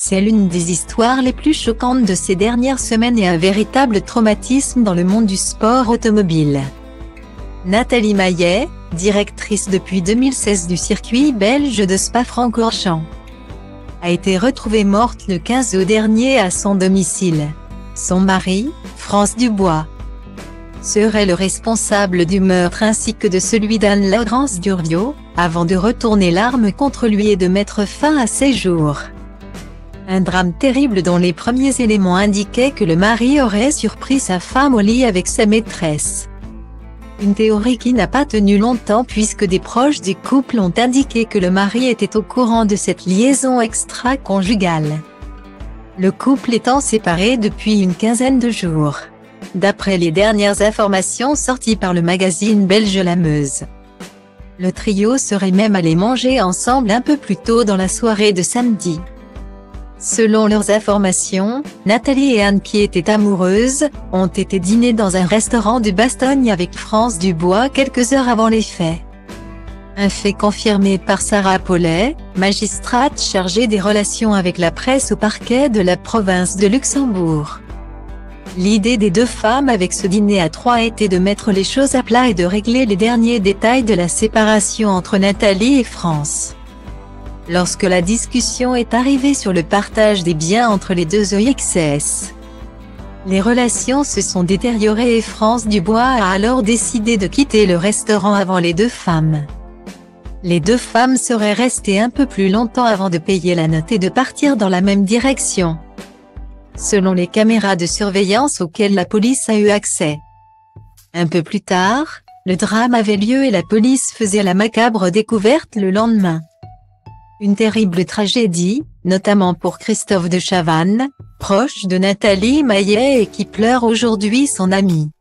C'est l'une des histoires les plus choquantes de ces dernières semaines et un véritable traumatisme dans le monde du sport automobile. Nathalie Maillet, directrice depuis 2016 du circuit belge de Spa-Francorchamps, a été retrouvée morte le 15 août dernier à son domicile. Son mari, France Dubois, serait le responsable du meurtre ainsi que de celui d'Anne-Laurence Durviot, avant de retourner l'arme contre lui et de mettre fin à ses jours. Un drame terrible dont les premiers éléments indiquaient que le mari aurait surpris sa femme au lit avec sa maîtresse. Une théorie qui n'a pas tenu longtemps puisque des proches du couple ont indiqué que le mari était au courant de cette liaison extra-conjugale. Le couple étant séparé depuis une quinzaine de jours, d'après les dernières informations sorties par le magazine belge La Meuse. Le trio serait même allé manger ensemble un peu plus tôt dans la soirée de samedi. Selon leurs informations, Nathalie et Anne, qui étaient amoureuses, ont été dîner dans un restaurant de Bastogne avec France Dubois quelques heures avant les faits. Un fait confirmé par Sarah Paulet, magistrate chargée des relations avec la presse au parquet de la province de Luxembourg. L'idée des deux femmes avec ce dîner à trois était de mettre les choses à plat et de régler les derniers détails de la séparation entre Nathalie et France. Lorsque la discussion est arrivée sur le partage des biens entre les deux EXS, les relations se sont détériorées et France Dubois a alors décidé de quitter le restaurant avant les deux femmes. Les deux femmes seraient restées un peu plus longtemps avant de payer la note et de partir dans la même direction, selon les caméras de surveillance auxquelles la police a eu accès. Un peu plus tard, le drame avait lieu et la police faisait la macabre découverte le lendemain. Une terrible tragédie, notamment pour Christophe de Chavannes, proche de Nathalie Maillet et qui pleure aujourd'hui son ami.